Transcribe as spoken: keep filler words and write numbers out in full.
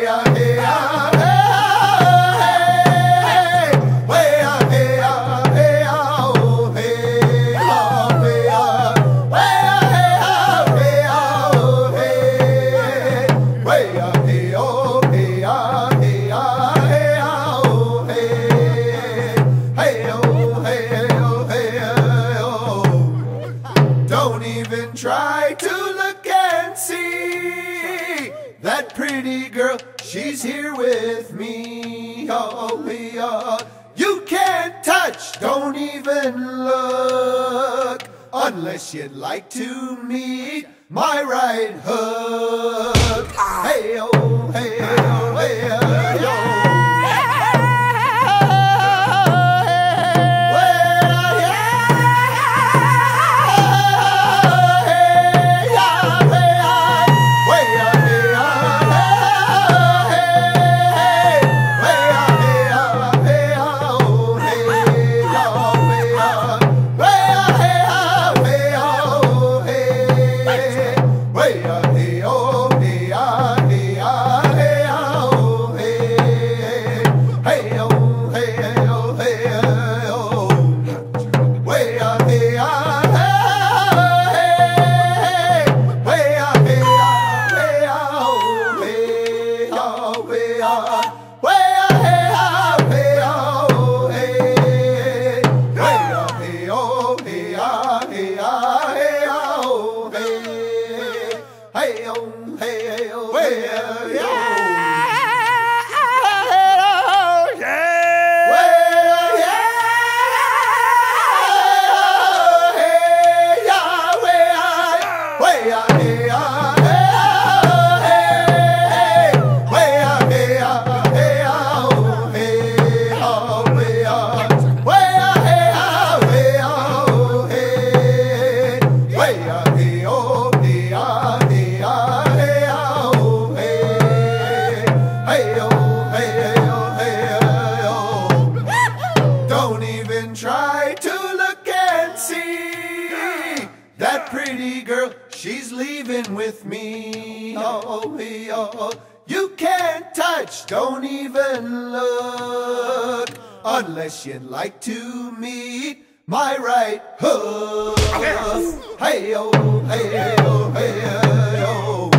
Way up, hey up, hey up, way up, hey up, hey up, hey up, way up, way up, hey up, hey up, way up, hey up, hey up, hey up, hey up, hey, hey oh, hey oh, hey oh. Don't even try to look and see that pretty girl, she's here with me. Oh, yeah. You can't touch, don't even look, unless you'd like to meet my right hook. Hey, oh, hey, oh, hey, oh. Hey, oh, hey, oh, hey, don't even try to look and see that pretty girl, she's leaving with me. Oh, oh, you can't touch, don't even look, unless you'd like to meet my right hook. Hey, oh, hey, oh, hey, oh.